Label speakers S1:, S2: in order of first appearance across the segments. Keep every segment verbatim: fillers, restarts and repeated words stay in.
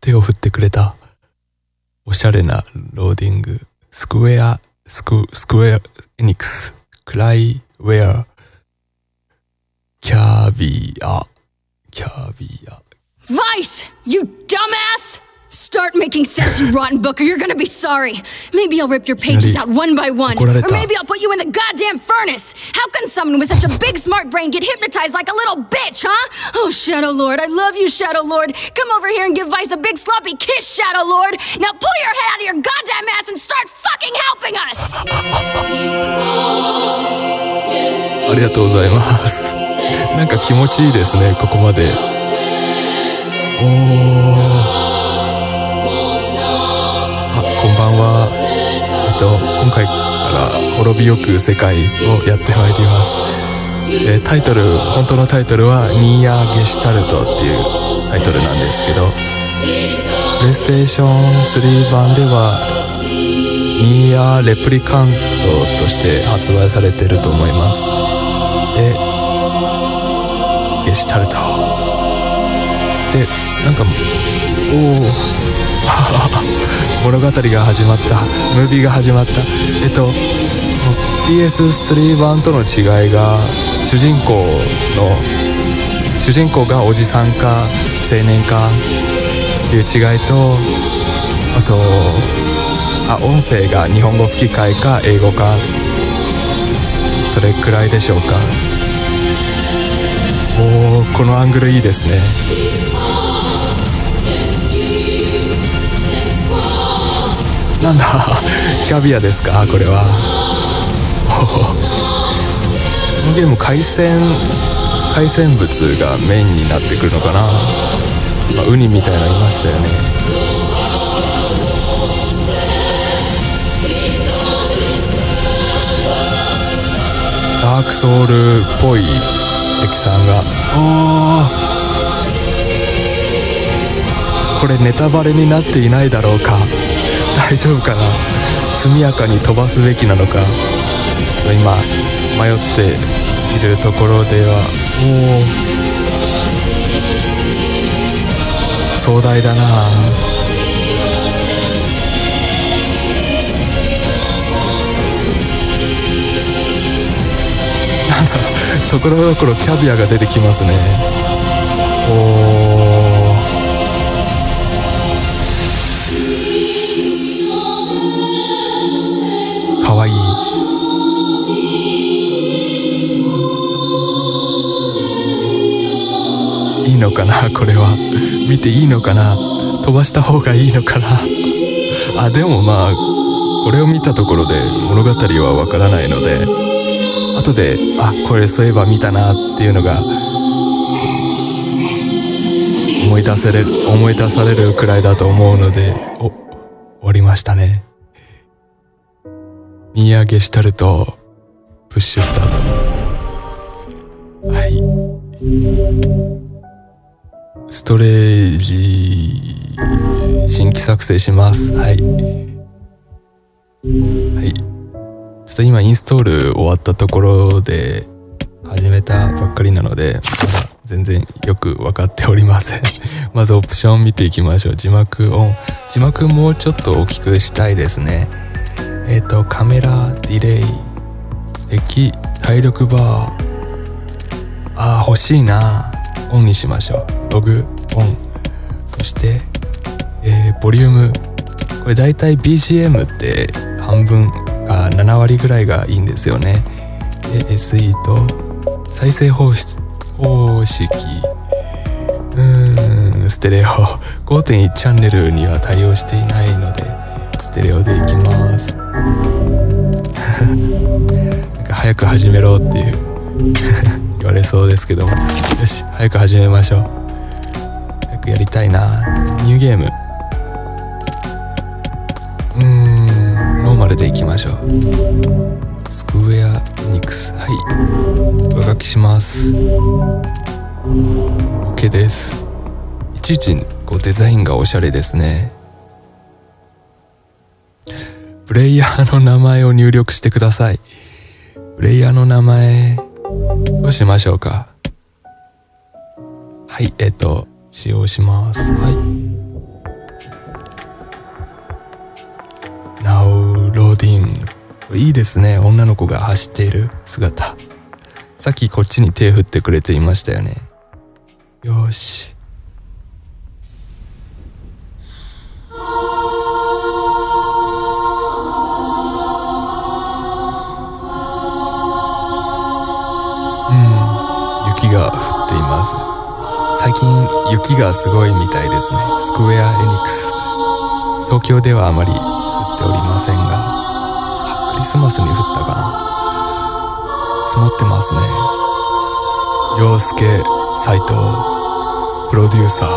S1: 手を振ってくれた。おしゃれなローディング。スクエア、スク、スクエア、エニックス、クライウェア、キャビア、キャビア。
S2: Vice, you dumbass! Start making sense, you rotten book, or you're gonna be sorry. Maybe I'll rip your pages out one by one, or maybe I'll put you in the goddamn furnace. How can someone with such a big smart brain get hypnotized like a little bitch, huh? Oh, Shadow Lord, I love you, Shadow Lord. Come over here and give Vice a big sloppy kiss, Shadow Lord. Now pull your head out of your goddamn ass and start fucking helping us.
S1: ありがとうございます。なんか気持ちいいですね、ここまで。おー。こんばんは。えっと今回から滅びゆく世界をやってまいります。えー、タイトル本当のタイトルはニーヤゲシュタルトっていうタイトルなんですけど、プレイステーションスリー版ではニーヤレプリカントとして発売されていると思います。で、ゲシュタルトでなんかおお物語が始まった、ムービーが始まった。えっと ピーエススリー 版との違いが、主人公の主人公がおじさんか青年かっていう違いと、あとあ音声が日本語吹き替えか英語か、それくらいでしょうか。おお、このアングルいいですね。なんだキャビアですか、これは。このゲーム海鮮海鮮物がメインになってくるのかな。まあ、ウニみたいなのいましたよね。ダークソウルっぽい敵さんが。おー、これネタバレになっていないだろうか。大丈夫かな。速やかに飛ばすべきなのか。今迷っているところでは。おお、壮大だな。なんだ、ところどころキャビアが出てきますね。おお、かわいい。いいのかな、これは。見ていいのかな、飛ばした方がいいのかな。あ、でもまあこれを見たところで物語はわからないので、後であ、これそういえば見たなっていうのが思い出せれる思い出されるくらいだと思うので。お、終わりましたね。ニーヤゲシュタルトプッシュスタート。はい、ストレージ新規作成します。はいはい、ちょっと今インストール終わったところで始めたばっかりなので、まだ全然よく分かっておりません。まずオプション見ていきましょう。字幕オン。字幕もうちょっと大きくしたいですね。えっとカメラディレイ、敵体力バー、あー欲しいな。オンにしましょう。ログオン。そして、えー、ボリューム、これだいたい ビージーエム って半分かななわりぐらいがいいんですよね。で エスイー と再生方式方式うーんステレオ ごてんいち チャンネルには対応していないのでステレオでいきます。なんか早く始めろっていう言われそうですけども、よし早く始めましょう。早くやりたいな。ニューゲーム、うーんノーマルでいきましょう。スクエアエニックス、はい上書きします。 OK です。いちいちこうデザインがおしゃれですね。プレイヤーの名前を入力してください。プレイヤーの名前どうしましょうか。はい、えっと使用します。はいいいですね、女の子が走っている姿。さっきこっちに手振ってくれていましたよね。よし。うん、雪が降っています。最近雪がすごいみたいですね。スクウェア・エニックス。東京ではあまり降っておりませんが、クリスマスに降ったかな。積もってますね。陽介、斉藤、プロデューサー。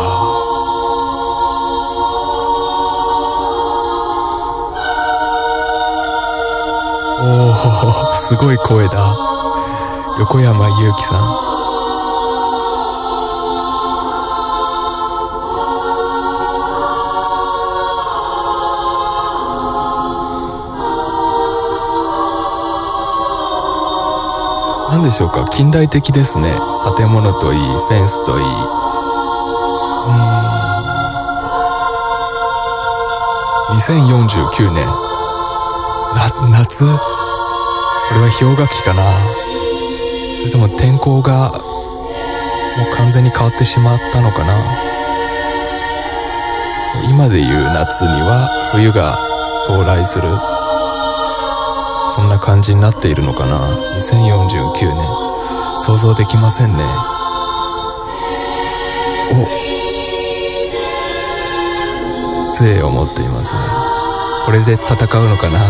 S1: おお、すごい声だ。横山裕貴さん。何でしょうか、近代的ですね。建物といい、フェンスといい。うーん、にせんよんじゅうきゅうねん、な夏、これは氷河期かな。それとも天候がもう完全に変わってしまったのかな。今でいう夏には冬が到来する、そんな感じになっているのかな。にせんよんじゅうきゅうねん、想像できませんね。お、杖を持っていますね。これで戦うのかな。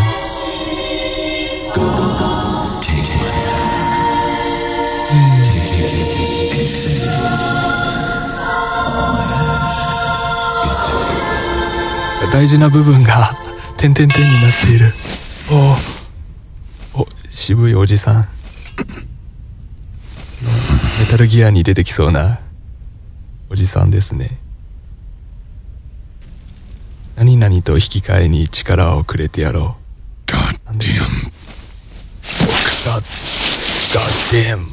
S1: うん、大事な部分が点々点になっている。おお、渋いおじさん。メタルギアに出てきそうなおじさんですね。何々と引き換えに力をくれてやろう。
S3: God damn.
S1: God, God damn.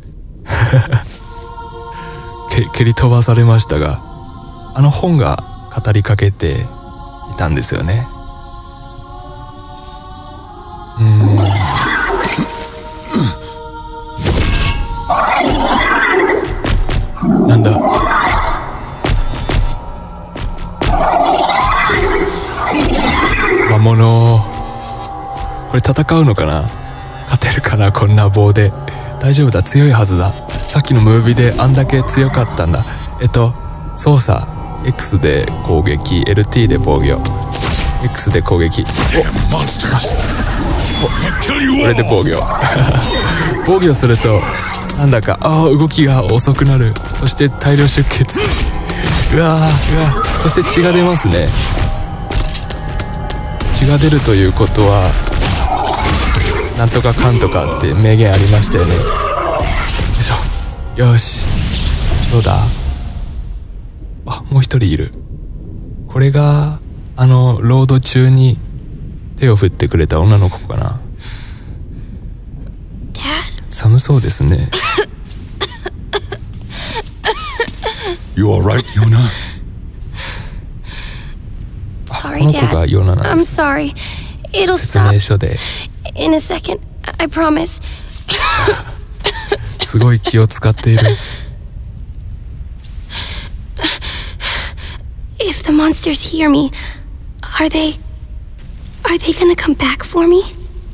S1: け蹴り飛ばされましたが、あの本が語りかけていたんですよね。うーん。なんだ。魔物。これ戦うのかな。勝てるかな、こんな棒で。大丈夫だ、強いはずだ。さっきのムービーであんだけ強かったんだ。えっと操作 X で攻撃、 エルティー で防御、 X で攻撃。お、これで防御。防御するとなんだか、ああ、動きが遅くなる。そして大量出血。うわーうわー、そして血が出ますね。血が出るということはなんとかかんとかって名言ありましたよね。よいしょ。よし、どうだ。あ、もう一人いる。これがあのロード中に手を振ってくれた女の子かな。寒そうですね。
S3: You all right, Yona?
S1: あ、この子がヨナなんです。説明書で。
S2: In a second, I promise.
S1: すごい気を使っている。
S2: If the monsters hear me, are they... are they gonna come back for me?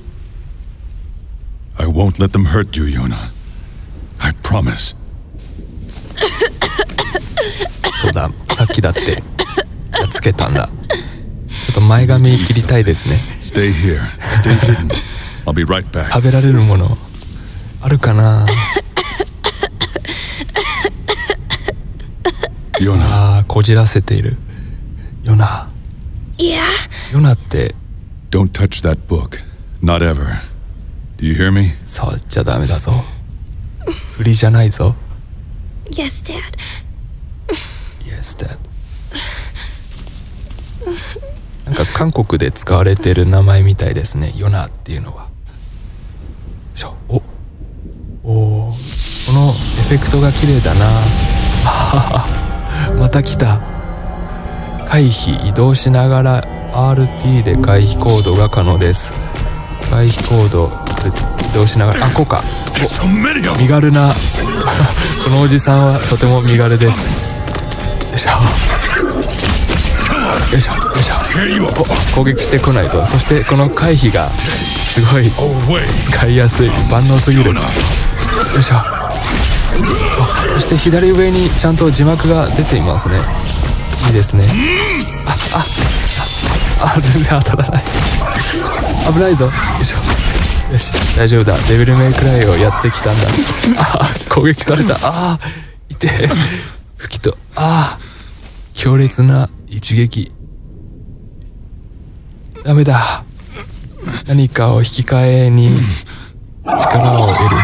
S3: I won't let them hurt you, Yona. I promise.
S1: そうだ、さっきだってやっつけたんだ。ちょっと前髪切りたいですね。
S3: Stay here. Stay hidden. I'll be right back.
S1: 食べられるものあるかな。
S3: ヨナ。
S1: ああ、こじらせている。ヨナ。
S2: Yeah.
S1: ヨナって。
S3: Don't touch that book. Not ever. Do you hear me?
S1: 触っちゃダメだぞ。振りじゃないぞ。
S2: Yes, Dad.
S1: Yes, Dad. なんか韓国で使われている名前みたいですね。ヨナっていうのは。おお、このエフェクトが綺麗だな。また来た。回避、移動しながら アールティー で回避行動が可能です。 外飛行道移動しながら、あ、こうか。お、身軽なこのおじさんはとても身軽です。よいしょよいしょよいしょ。お、攻撃してこないぞ。そしてこの回避がすごい使いやすい、万能すぎる。よいしょ。お、そして左上にちゃんと字幕が出ていますね。いいですね。ああああ、全然当たらない。危ないぞ。よいしょ。よし、大丈夫だ。デビルメイクライをやってきたんだ。あ、攻撃された。ああ、いて。吹きと、ああ、強烈な一撃。ダメだ。何かを引き換えに力を得る。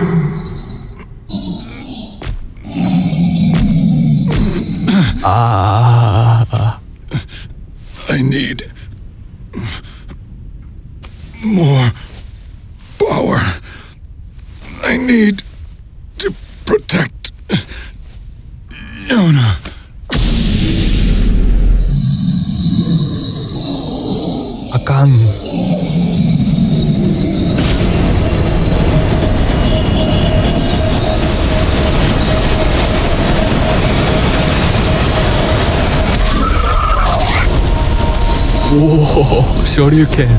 S1: ああ。
S3: I need more power. I need to protect Yona.
S1: あかん。おお、昇竜拳。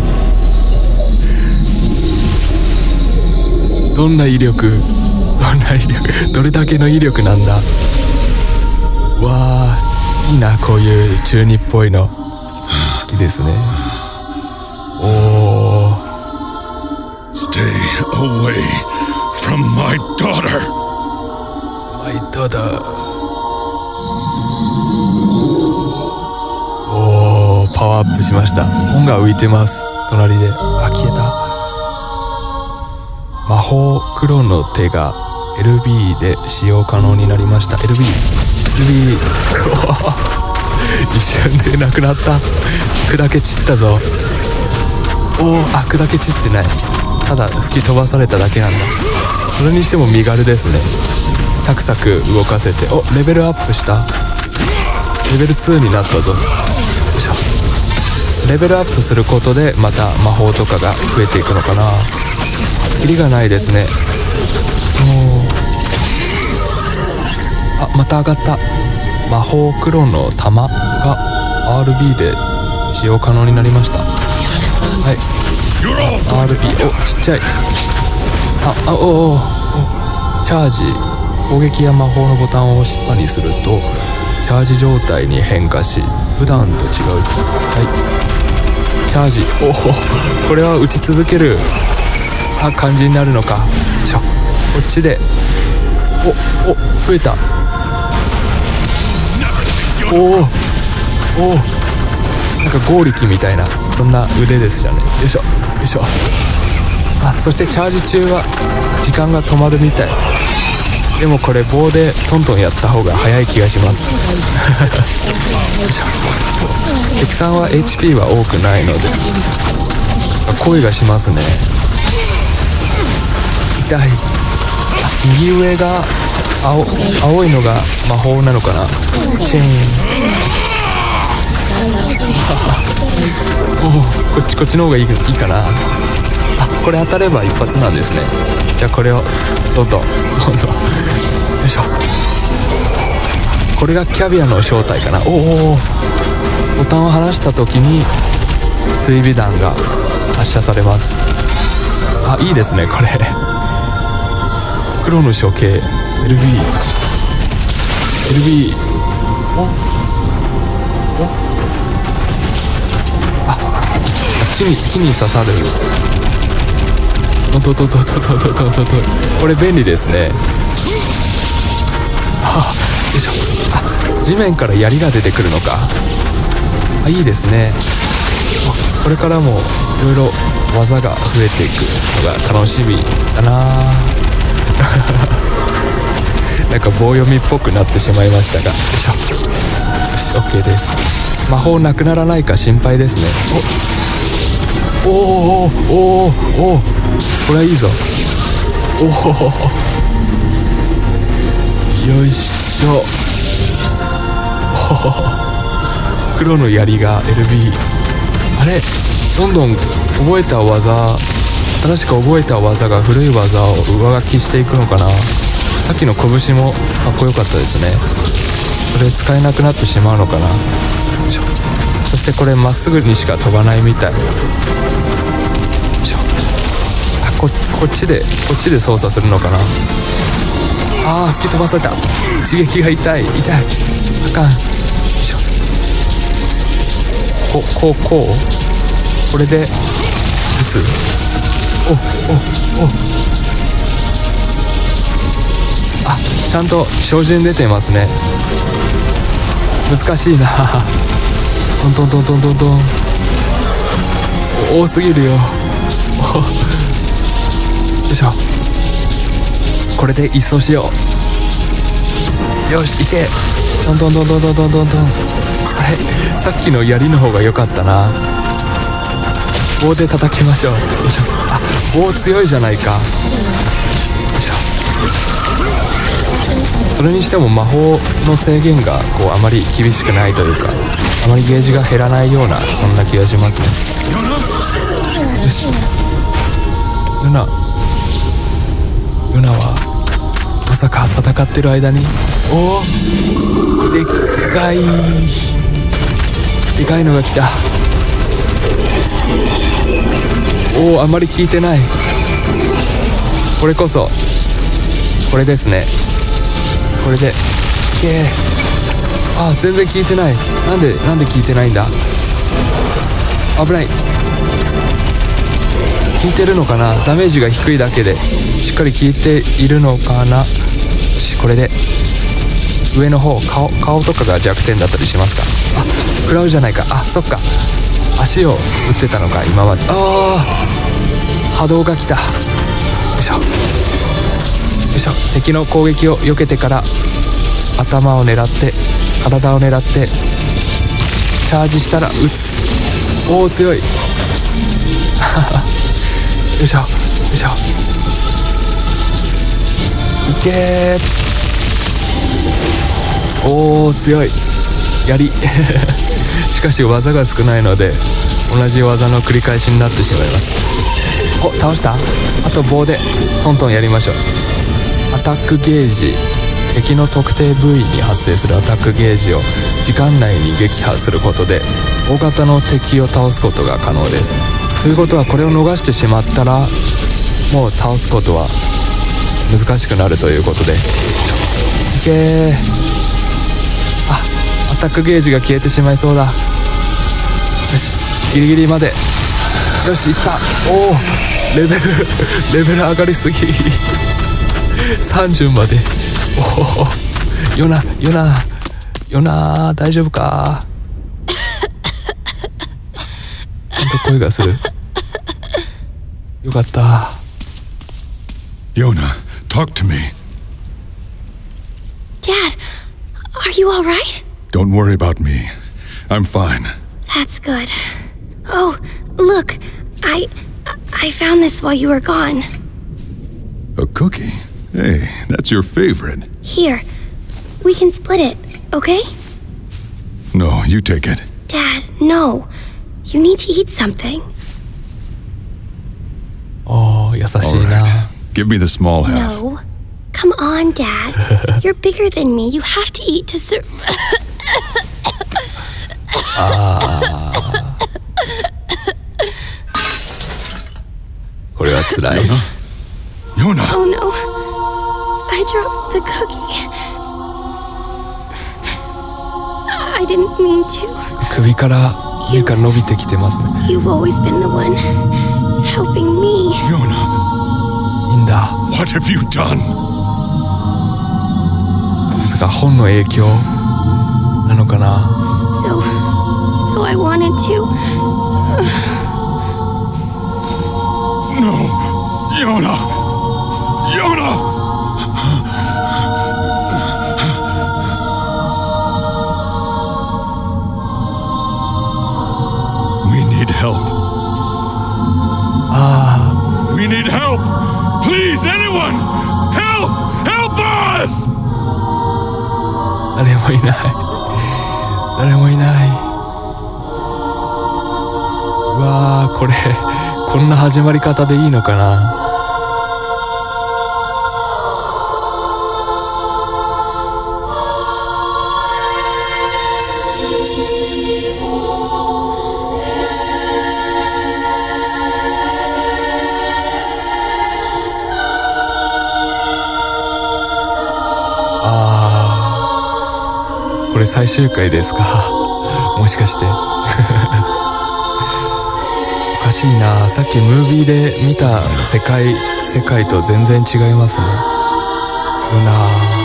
S1: どんな威力、どんな威力、どれだけの威力なんだ。わあ、いいな、こういう中二っぽいの好きですね。おお。
S3: Stay away from my daughter.
S1: My daughter. おお、パワーアップしました。本が浮いてます。隣で。あ、消えた。魔法黒の手が エルビー で使用可能になりました。エルビー、エルビー。一瞬でなくなった。砕け散ったぞ。おお、あ、砕け散ってない。ただ吹き飛ばされただけなんだ。それにしても身軽ですね。サクサク動かせて、お、レベルアップした。レベルツーになったぞ。よいしょ。レベルアップすることでまた魔法とかが増えていくのかな。キリがないですね。おー、あ、また上がった。魔法黒の玉が アールビー で使用可能になりました。はい、 アールビー。 お、ちっちゃい。あ、あ、おお、チャージ。攻撃や魔法のボタンを押しっぱにするとチャージ状態に変化し、普段と違う、はい、チャージ。おお、これは打ち続けるあ感じになるのか。よいしょ。こっちで、おお、増えた。おおおお、なんか剛力みたいなそんな腕ですじゃね。よいしょよいしょ。あ、そしてチャージ中は時間が止まるみたい。でもこれ棒でトントンやった方が早い気がします。よいしょ。敵さんは エイチピー は多くないので声がしますね。痛い。右上が 青, 青いのが魔法なのかな。シェーン。おお、こっちこっちの方がいい, いいかな。あ、これ当たれば一発なんですね。じゃあこれをどんどんどんどん。よいしょ。これがキャビアの正体かな。おお、ボタンを離した時に追尾弾が発射されます。あ、いいですねこれ。黒の処刑 エルビー エルビー。 おお、あ、木に木に刺さる。ととととととととと。これ便利ですね。あ、よいしょ。あ、地面から槍が出てくるのか。あ、いいですね。あ、これからもいろいろ技が増えていくのが楽しみだな。なんか棒読みっぽくなってしまいましたが、よいしょ。よし、 OK です。魔法なくならないか心配ですね。おおおおおお、これはいいぞ。おお、よいしょ。お、黒の槍が エルビー。 あれ、 どんどん覚えた技、新しく覚えた技が古い技を上書きしていくのかな。さっきの拳もかっこよかったですね。それ使えなくなってしまうのかな。そしてこれまっすぐにしか飛ばないみたい。あ、こ, こっちでこっちで操作するのかな。あー、吹き飛ばされた。一撃が痛い痛い。あかん。ここうこうこれで撃つ。おおおあ、ちゃんと照準出てますね。難しいな。トントントントントントン。多すぎるよ。よいしょ。これで一掃しよう。よし、いけ。トントントントントントントントン。あれ、さっきの槍の方が良かったな。棒で叩きましょう。よいしょ。あ、棒強いじゃないか。よいしょ。それにしても魔法の制限がこうあまり厳しくないというか、あまりゲージが減らないような、そんな気がしますね。よし。ヨナヨナはまさか戦ってる間に、おお、でっかいでかいのが来た。おお、あまり効いてない。これこそこれですね。これでいけー。あー、全然効いてない。なんでなんで効いてないんだ。危ない。効いてるのかな。ダメージが低いだけでしっかり効いているのかな。よし、これで上の方、顔顔とかが弱点だったりしますか。あ、食らうじゃないか。あ、そっか、足を打ってたのか今まで。ああ、波動が来た。よいしょよいしょ。敵の攻撃を避けてから頭を狙って、体を狙ってチャージしたら撃つ。おお、強い。よいしょよいしょ。いけー。おお、強い。槍。しかし技が少ないので同じ技の繰り返しになってしまいます。お、倒した。あと棒でトントンやりましょう。アタックゲージ、敵の特定部位に発生するアタックゲージを時間内に撃破することで大型の敵を倒すことが可能です。ということは、これを逃してしまったらもう倒すことは難しくなるということで、いけー。あ、アタックゲージが消えてしまいそうだ。よし、ギリギリまで。よし、いった。おお、レベルレベル上がりすぎ。さんじゅうまで。おお、ヨナヨナヨナ、大丈夫か。ちゃんと声がする。よかった。
S3: Yona, talk to me.
S2: Dad, are you all right?
S3: Don't worry about me. I'm fine.
S2: That's good. Oh, look, I I found this while you were gone.
S3: A cookie? Hey, that's your favorite.
S2: Here, we can split it, okay?
S3: No, you take it.
S2: Dad, no. You need to eat something.
S1: おー、優しいな。
S3: Give me the small half.
S2: No. Come on, Dad. You're bigger than me. You have to eat to survive.
S1: あー、これは辛い。
S3: Yona!
S2: Oh no. I dropped the cookie. I didn't mean to.
S1: 首から目が伸びてきてますね。
S2: You've always been the one helping me.
S3: Yona!
S1: いいんだ。
S3: What have you done?
S1: まさか本の影響なのかな。
S2: So, so I wanted to.
S3: No! Yona! Yona! We need help.
S1: Ah.
S3: We need help! Please, anyone! Help! Help us!
S1: 誰もいない。誰もいない。うわー、 これこんな始まり方でいいのかな。あー、これ最終回ですかもしかしておかしいな。さっきムービーで見た世界世界と全然違いますね。うな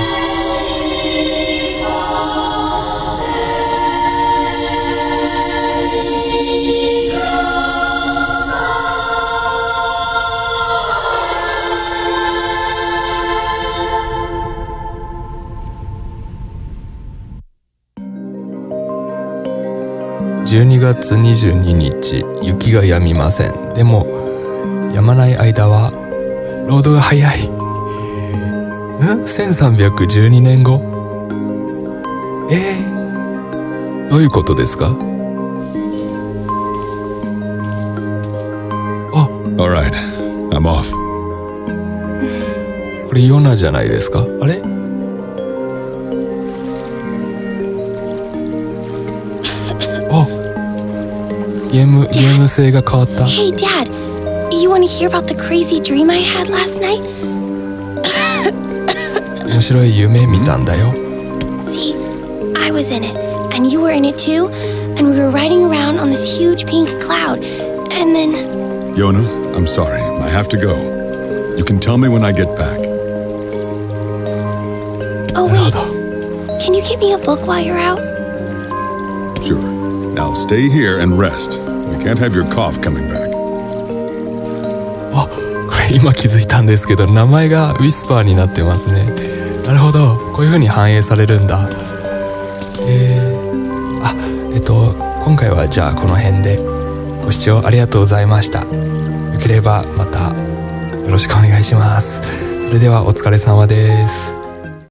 S1: じゅうにがつにじゅうににち、雪が止みません。でも止まない間はロードが速い。んせんさんびゃくじゅうにねんご。えー、どういうことですか？あ、
S3: Alright, I'm off.
S1: これヨナじゃないですか？あれ？ゲーム、ゲーム性が変わった。
S4: Hey, Dad, you want to hear about the crazy dream I had last night?
S1: 面白い夢見たんだよ。
S4: See, I was in it, and you were in it too, and we were riding around on this huge pink cloud, and then...
S3: Yona, I'm sorry, I have to go. You can tell me when I get back.
S4: Oh, wait, can you get me a book while you're out?
S3: Sure. Now stay here and rest. We can't have your cough coming back.
S1: あ、これ今気づいたんですけど、名前がウィスパーになってますね。なるほど、こういう風に反映されるんだ。えー、あ、えっと今回はじゃあこの辺で。ご視聴ありがとうございました。よければまたよろしくお願いします。それではお疲れ様です。